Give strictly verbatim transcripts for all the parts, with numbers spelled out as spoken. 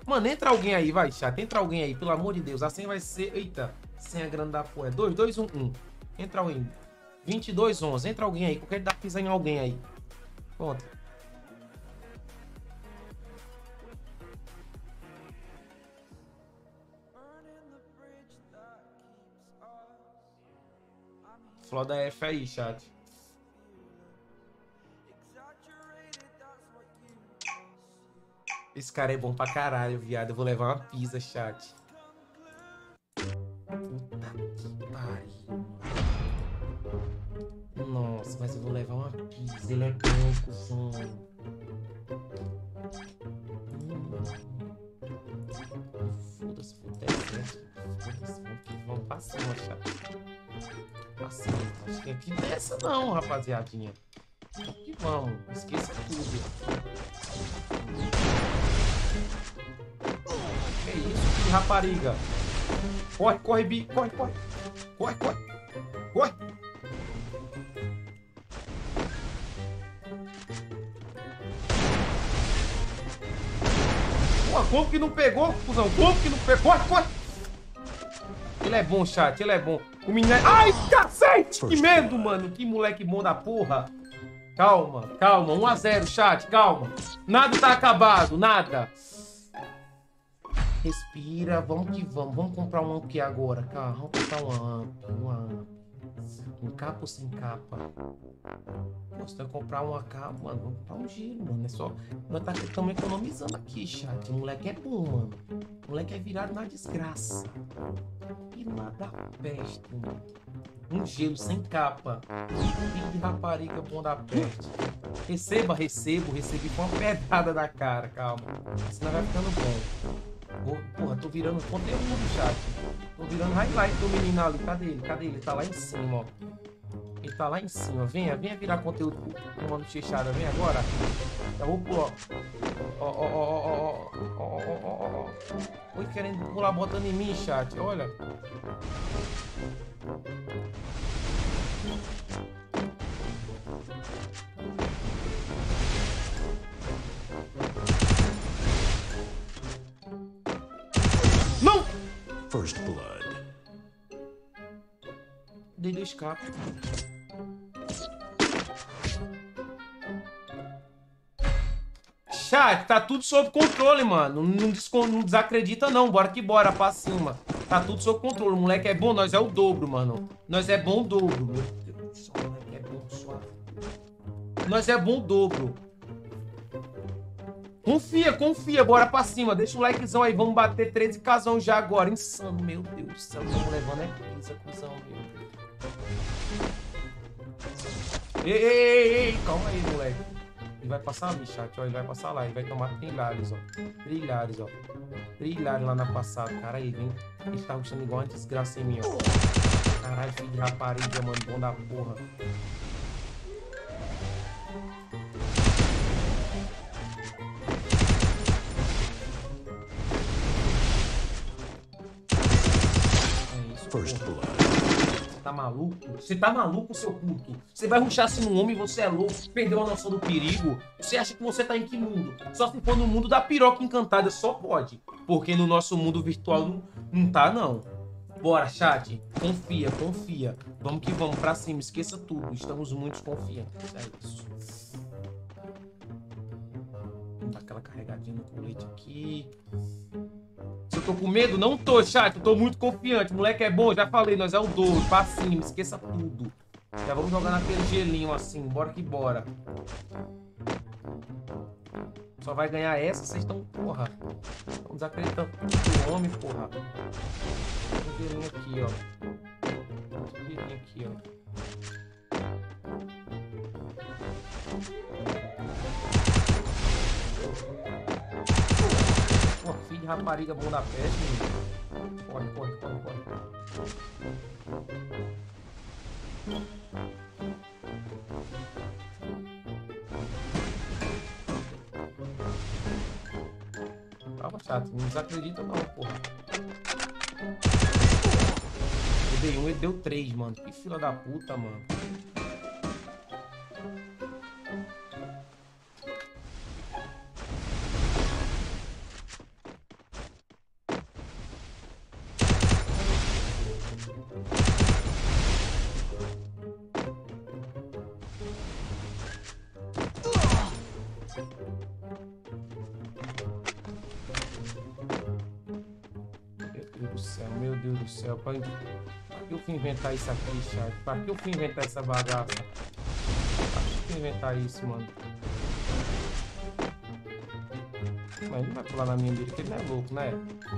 Mano, entra alguém aí, vai, chat. Entra alguém aí, pelo amor de Deus. A senha vai ser... Eita, senha grande da porra. É dois, dois, um, um. Entra alguém. vinte e dois, onze. Entra alguém aí. Qualquer dá pisar em alguém aí. Pronto. Floda F aí, chat. Esse cara é bom pra caralho, viado. Eu vou levar uma pizza, chat. Puta que pariu. Nossa, mas eu vou levar uma pizza. Ele é bom, cuzão. Foda-se, foda-se. Foda-se, vamos pra cima, chat. Pra cima. Acho que aqui dessa não, rapaziadinha. Aqui vamos. Esqueça tudo. Que isso, filho de rapariga? Corre, corre, Bi, corre, corre. Corre, corre. Corre. Pô, como que não pegou, cuzão? Como que não pegou? Corre, corre. Ele é bom, chat, ele é bom. O menino é... Ai, cacete! Que medo, mano. Que moleque bom da porra. Calma, calma. um a zero, chat, calma. Nada tá acabado, nada. Respira, vamos que vamos. Vamos comprar um aqui agora, cara. Vamos comprar uma amp, uma amp. Com capa ou sem capa? Nossa, tem que comprar uma capa, mano. Vamos comprar um giro, mano. É só... Nós tá estamos economizando aqui, chat. O moleque é bom, mano. O moleque é virado na desgraça. Filha da peste, mano. Um gelo sem capa. Filho de rapariga bom da peste. Receba, recebo. Recebi com uma pedrada da cara, calma. Senão vai ficando bom. Porra, tô virando conteúdo, chat. Tô virando highlight do menino ali. Cadê ele? Cadê ele? Ele tá lá em cima, ó. Ele tá lá em cima. Venha, venha virar conteúdo pro mano Chechada. Vem agora. Já vou pular. Ó, ó, ó, ó, ó, ó, ó, ó. Oi, querendo pular botando em mim, chat. Olha. Não! First blood. Dei do escape. Chat, tá tudo sob controle, mano. Não, descon... não desacredita, não. Bora que bora, pra cima. Tá tudo sob controle. O moleque é bom, nós é o dobro, mano. Nós é bom o dobro. Meu Deus do céu, o moleque é bom suave. Nós é bom o dobro. Confia, confia. Bora pra cima. Deixa o likezão aí. Vamos bater treze casão já agora. Insano, meu Deus do céu. Estamos levando é pizza, cuzão, meu Deus. Ei, ei, ei, ei. Calma aí, moleque. Ele vai passar ali, chat, ó. Ele vai passar lá. Ele vai tomar trilhares, ó. Trilhares, ó. Trilhares lá na passada. Cara, aí, vem. Ele tá rushando igual uma desgraça em mim, ó. Caralho, filho de rapariga, mano. Bom da porra. É isso, First blood. Tá maluco? Você tá maluco, seu puto? Você vai rushar assim no homem, você é louco, perdeu a noção do perigo? Você acha que você tá em que mundo? Só se for no mundo da piroca encantada, só pode. Porque no nosso mundo virtual não, não tá, não. Bora, chat. Confia, confia. Vamos que vamos, pra cima, esqueça tudo. Estamos muito confiantes. É isso. Vamos dar aquela carregadinha no colete aqui. Se eu tô com medo, não tô, chat. Eu tô muito confiante. O moleque é bom, já falei. Nós é o dobro. Pra cima, esqueça tudo. Já vamos jogar naquele gelinho assim. Bora que bora. Só vai ganhar essa. Vocês estão, porra. Estão desacreditando do homem, porra. Tem um gelinho aqui, ó. Tem um gelinho aqui, ó. Pô, filho de rapariga bom da peste, menino. Corre, corre, corre, corre. Calma, chato. Não desacredita não, porra. Eu dei um, ele deu três, mano. Que fila da puta, mano. Deus do céu. Pra, pra que eu fui inventar isso aqui, chat? Pra que eu fui inventar essa bagaça? Pra que eu fui inventar isso, mano? Mas ele não vai pular na minha mira, porque ele não é louco, né?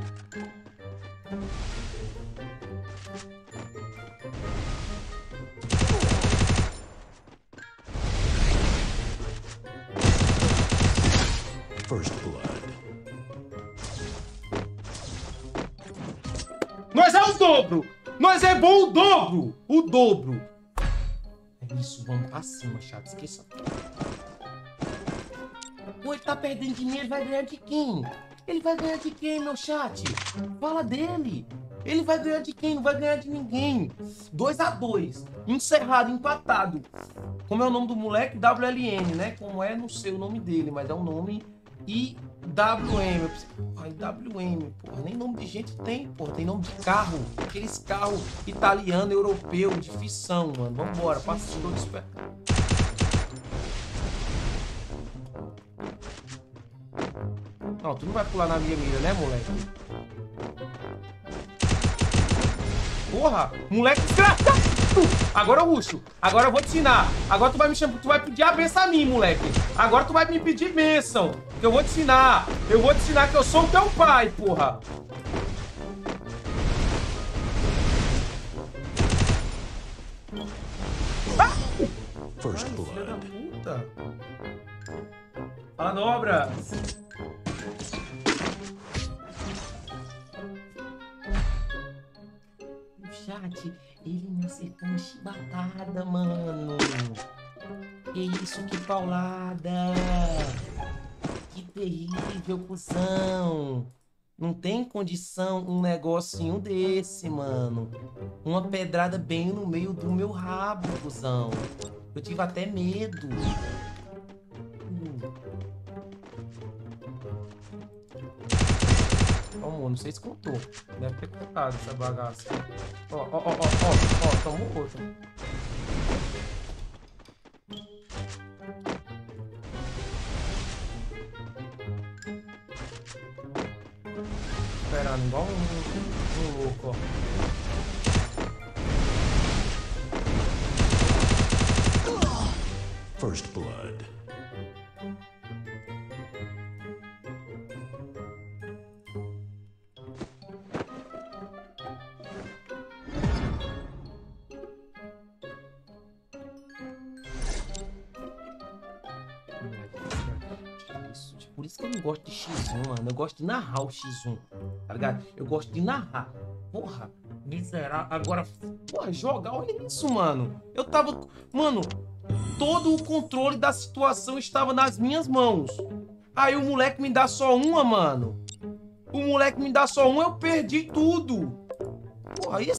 First blood. Nós é o dobro! Nós é bom o dobro! O dobro! É isso, vamos pra cima, chato. Esqueça. Pô, ele tá perdendo dinheiro, ele vai ganhar de quem? Ele vai ganhar de quem, meu chat? Fala dele! Ele vai ganhar de quem? Não vai ganhar de ninguém. dois a dois. Encerrado, empatado. Como é o nome do moleque? W L N, né? Como é? Não sei o nome dele, mas é um nome I W M. Ai, W M, porra. Nem nome de gente tem, porra. Tem nome de carro. Aqueles carros italiano, europeu, de ficção, mano. Vambora, passa todo esperto. Não, tu não vai pular na minha mira, né, moleque? Porra, moleque desgraçado! Agora eu ruxo. Agora eu vou te ensinar. Agora tu vai me chamar, tu vai pedir a benção a mim, moleque. Agora tu vai me pedir bênção. Que eu vou te ensinar. Eu vou te ensinar que eu sou o teu pai, porra. Ah! First Ai, filha da blood. puta. Fala, dobra. Chat, ele me acertou uma chibatada, mano. Que isso, que paulada. Que terrível, cuzão. Não tem condição um negocinho desse, mano. Uma pedrada bem no meio do meu rabo, cuzão. Eu tive até medo. Hum. Ó, mano, não sei se contou. Deve ter contado essa bagaça. Ó, ó, ó, ó, ó, ó, tomou outro. Esperando, igual um, um louco, ó. First blood. Por isso que eu não gosto de X um, mano. Eu gosto de narrar o X um, tá ligado? Eu gosto de narrar. Porra, miserável. Agora, porra, jogar, olha isso, mano. Eu tava... Mano, todo o controle da situação estava nas minhas mãos. Aí o moleque me dá só uma, mano. O moleque me dá só uma, eu perdi tudo. Porra, isso...